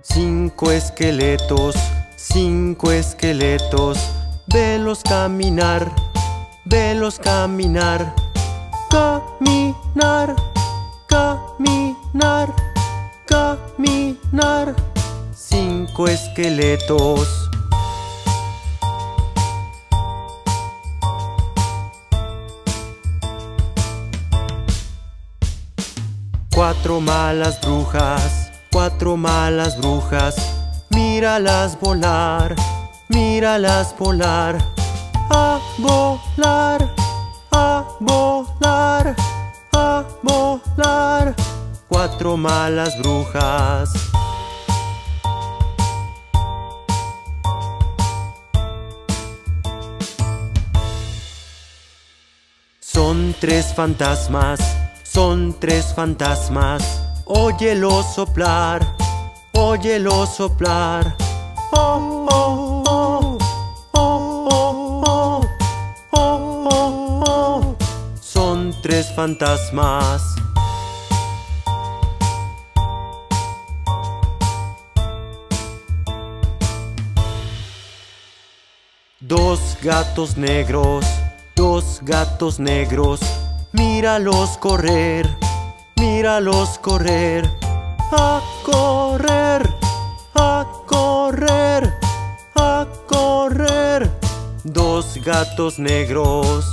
Cinco esqueletos, velos caminar, velos caminar. Caminar, caminar, caminar. Cinco esqueletos. Cuatro malas brujas, míralas volar, míralas volar. A volar, a volar, a volar. Cuatro malas brujas. Son tres fantasmas, son tres fantasmas. Óyelos soplar, óyelos soplar. Oh, oh, oh, oh, oh, oh, oh, oh, oh. Son tres fantasmas. Dos gatos negros, míralos correr, míralos correr. A correr, a correr, a correr. Dos gatos negros.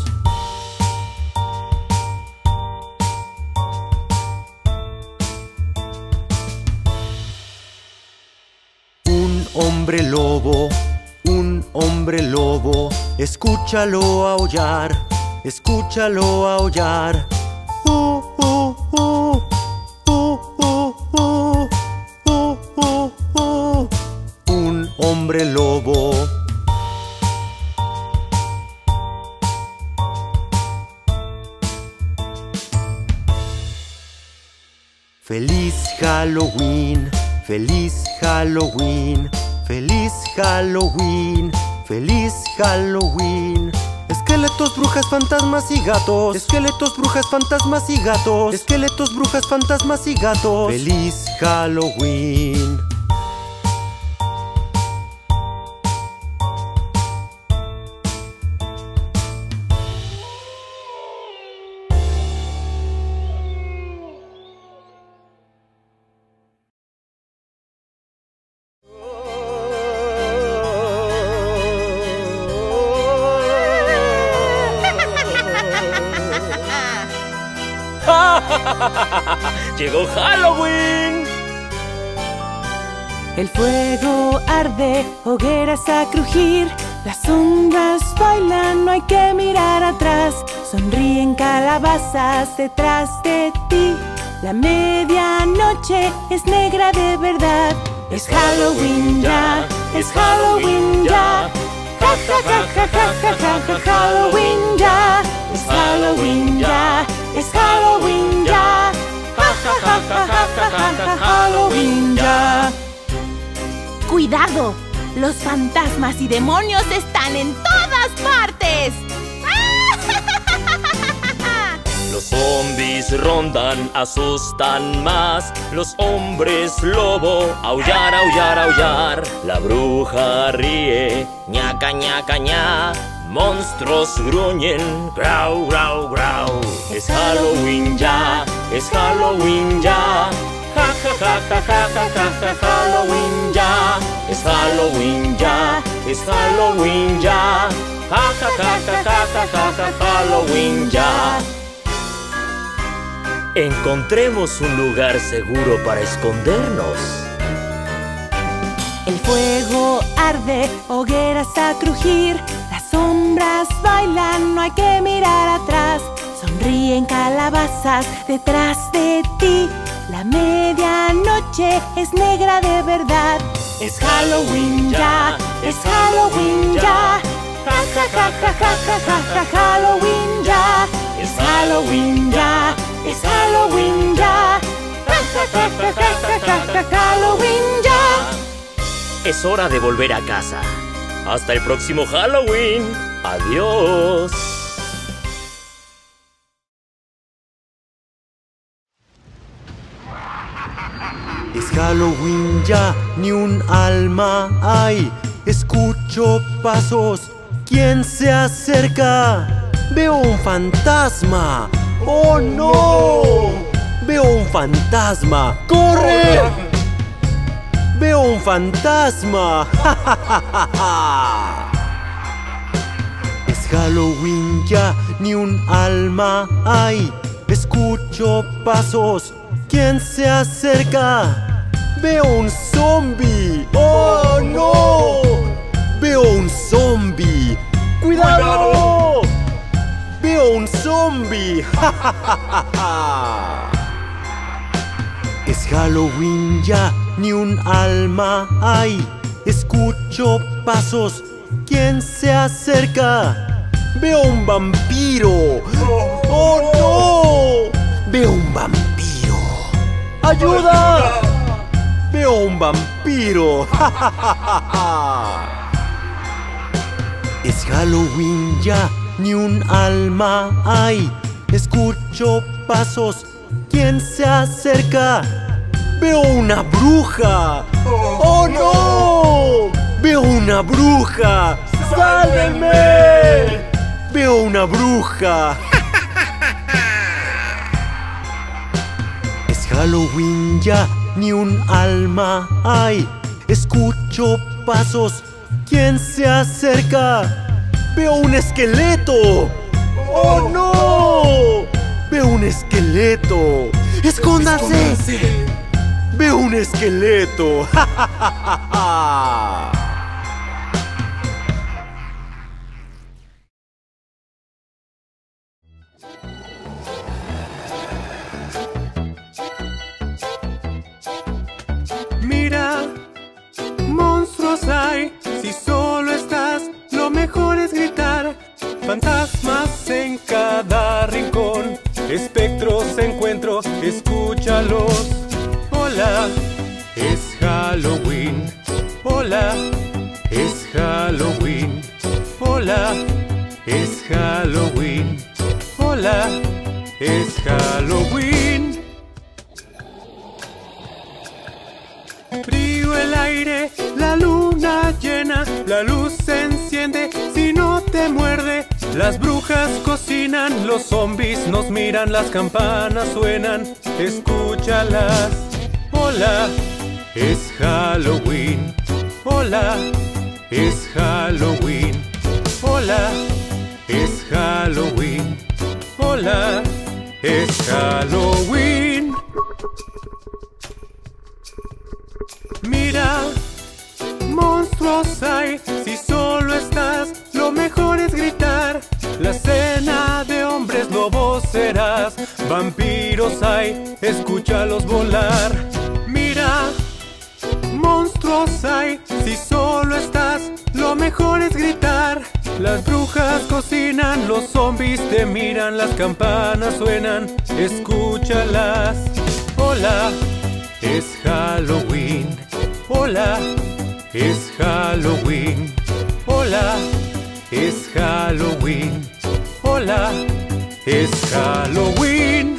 Un hombre lobo, escúchalo aullar, escúchalo aullar. Un hombre lobo. Feliz Halloween, feliz Halloween, feliz Halloween, feliz Halloween. Esqueletos, brujas, fantasmas y gatos. Esqueletos, brujas, fantasmas y gatos. Esqueletos, brujas, fantasmas y gatos. Feliz Halloween. ¡Llegó Halloween! El fuego arde, hogueras a crujir. Las sombras bailan, no hay que mirar atrás. Sonríen calabazas detrás de ti. La medianoche es negra de verdad. Es Halloween ya, es Halloween ya. Ja, ja, ja, ja, ja, ja, ja, ja, Halloween ya. Es Halloween ya, es Halloween ya. Ja, ja, ja, ja, ja, ja, ja, Halloween ya. ¡Cuidado! Los fantasmas y demonios están en todas partes. Los zombies rondan, asustan más. Los hombres lobo, aullar, aullar, aullar. La bruja ríe, ñaca, ñaca, ña. Monstruos gruñen, grau, grau, grau. Es Halloween ya, es Halloween ya. Ja, ja, ja, ja, ja, ja, ja, ja, Halloween ya. Es Halloween ya, es Halloween ya. Ja, ja, ja, ja, ja, ja, ja, ja, Halloween ya. Encontremos un lugar seguro para escondernos. El fuego arde, hogueras a crujir. Las sombras bailan, no hay que mirar atrás. Sonríen calabazas detrás de ti. La medianoche es negra de verdad. Es Halloween ya, es Halloween ya. Ja, ja, ja, ja, ja, ja, ja, ja, Halloween ya. Es Halloween ya, es Halloween ya. Ja, ja, ja, ja, ja, ja, ja, Halloween ya. Es hora de volver a casa. Hasta el próximo Halloween. Adiós. Es Halloween ya, ni un alma hay. Escucho pasos, ¿quién se acerca? Veo un fantasma. ¡Oh no! Veo un fantasma. ¡Corre! Veo un fantasma. ¡Ja, ja, ja, ja, ja! Es Halloween ya, ni un alma hay. Escucho pasos, ¿quién se acerca? Veo un zombie. ¡Oh no! Veo un zombie. ¡Cuidado! Veo un zombie. ¡Ja, ja, ja, ja, ja! Es Halloween ya, ni un alma hay. Escucho pasos, ¿quién se acerca? Veo un vampiro. ¡Oh no! Veo un vampiro. ¡Ayuda! Veo un vampiro. ¡Ja, ja, ja, ja, ja! Es Halloween ya, ni un alma hay. Escucho pasos, ¿quién se acerca? Veo una bruja. ¡Oh no! Veo una bruja. ¡Sálvenme! Veo una bruja. Es Halloween ya, ni un alma hay. Escucho pasos, ¿quién se acerca? Veo un esqueleto. ¡Oh no! Veo un esqueleto. ¡Escóndase! Veo un esqueleto. ¡Ja, ja, ja, ja, ja! Mira, monstruos hay. Si solo estás, lo mejor es gritar. Fantasmas en cada rincón, espectros encuentro, escúchalos. Hola, es Halloween. Hola, es Halloween. Hola, es Halloween. Hola, es Halloween. Frío el aire, la luna llena, la luz se enciende si no te muerde. Las brujas cocinan, los zombies nos miran, las campanas suenan, escúchalas. Hola, es Halloween. Hola, es Halloween. Hola, es Halloween. Hola, es Halloween. Mira, monstruos hay. Si solo estás, lo mejor es gritar. La cena de hombres lobos serás. Vampiros hay, escúchalos volar. Mira, monstruos hay. Si solo estás, lo mejor es gritar. Las brujas cocinan, los zombies te miran, las campanas suenan, escúchalas. Hola, es Halloween. Hola, es Halloween. Hola, es Halloween. Hola, es Halloween.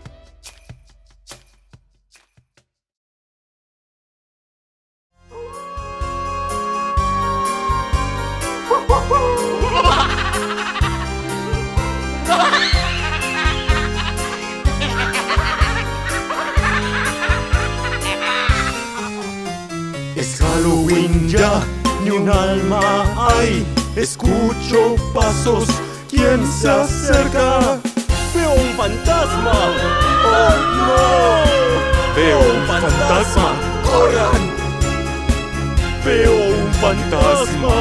Es Halloween ya, ni un alma hay. Escucho pasos, ¿quién se acerca? Veo un fantasma. ¡Oh no! Veo un fantasma. ¡Corran! Veo un fantasma.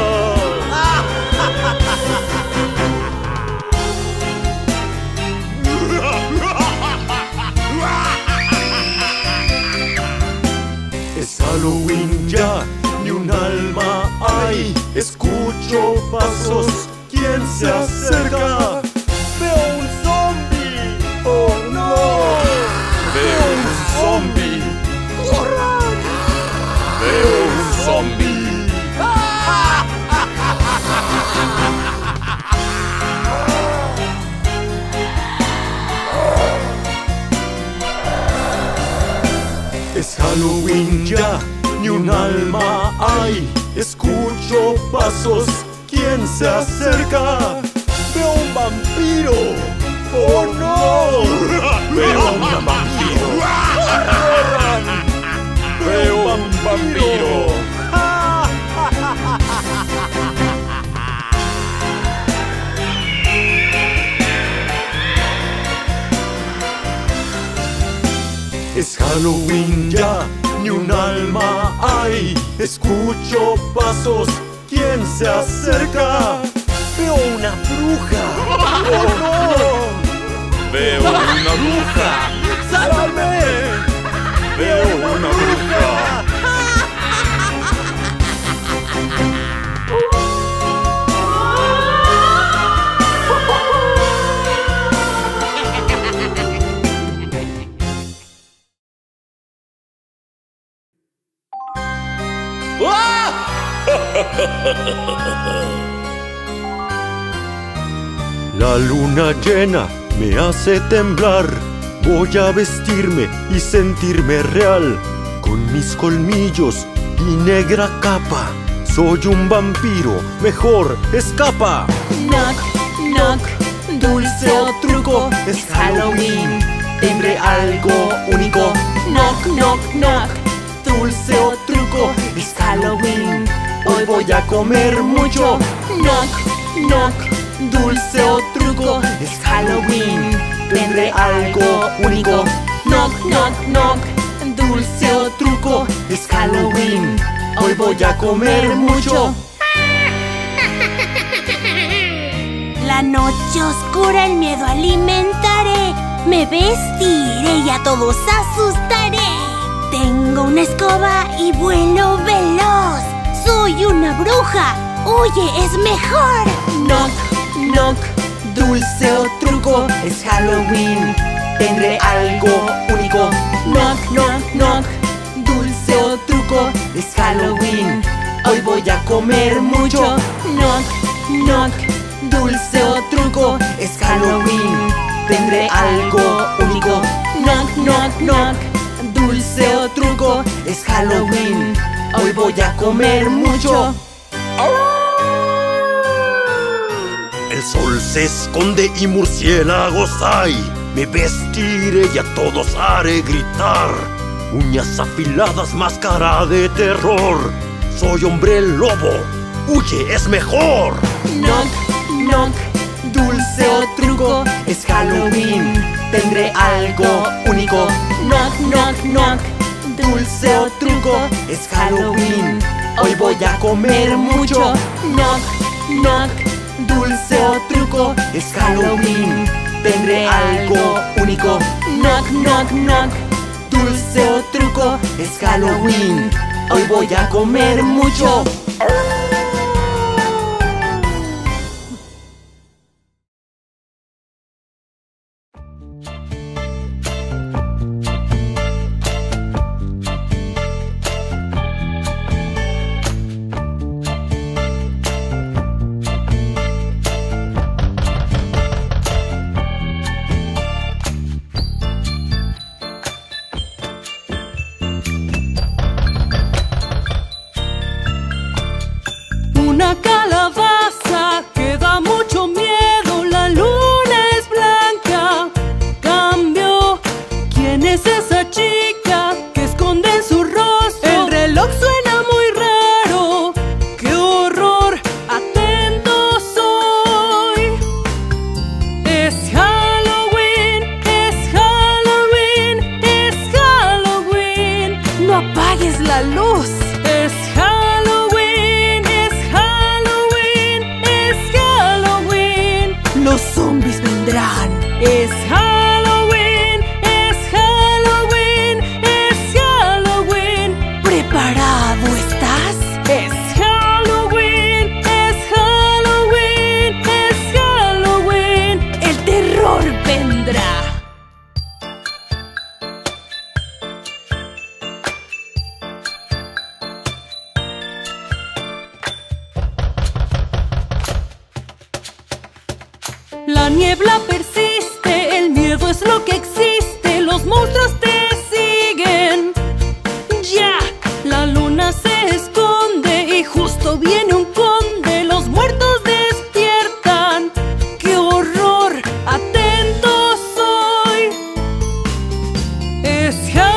Es Halloween ya, ni un alma hay. Escucho pasos, ¿quién se acerca? Veo un zombie. ¡Oh no! Veo un zombie. ¡Corran! Veo un zombie. Es Halloween ya, ni un alma hay. Escucho pasos, ¿quién se acerca? ¡Veo un vampiro! ¡Oh no! ¡Veo un vampiro! ¡Corran! ¡Veo un vampiro! Es Halloween ya, ni un alma hay. Escucho pasos, ¿quién se acerca? Veo una bruja. ¡Oh no! Veo una bruja. ¡Sálvame! Veo una bruja. La luna llena me hace temblar. Voy a vestirme y sentirme real. Con mis colmillos y negra capa. Soy un vampiro, mejor escapa. Knock, knock, dulce o truco, es Halloween. Tendré algo único. Knock, knock, knock, dulce o truco, es Halloween. Hoy voy a comer mucho. Knock, knock, dulce o truco, es Halloween. Tendré algo único. Knock, knock, knock, dulce o truco, es Halloween. Hoy voy a comer mucho. La noche oscura el miedo alimentaré. Me vestiré y a todos asustaré. Tengo una escoba y vuelo veloz. Soy una bruja, huye, es mejor. Knock, knock, dulce o truco, es Halloween. Tendré algo único. Knock, knock, knock, dulce o truco, es Halloween. Hoy voy a comer mucho. Knock, knock, dulce o truco, es Halloween. Tendré algo único. Knock, knock, knock, dulce o truco, es Halloween. Hoy voy a comer mucho. El sol se esconde y murciélagos hay. Me vestiré y a todos haré gritar. Uñas afiladas, máscara de terror. Soy hombre lobo, huye, es mejor. Knock, knock, dulce o truco, es Halloween. Tendré algo único. Knock, knock, knock, dulce o truco, es Halloween. Hoy voy a comer mucho. Knock, knock, dulce o truco, es Halloween. Tendré algo único. Knock, knock, knock, dulce o truco, es Halloween. Hoy voy a comer mucho. Una calabaza que da mucho miedo. La luna es blanca. Cambio. ¿Quién es esa chica que esconde en su rostro? El reloj suena muy raro. ¡Qué horror! Atento soy. Es Halloween, es Halloween, es Halloween. No apagues la luz. Es Halloween, es Halloween, es Halloween. Los zombies vendrán. Es Halloween, es Halloween, es es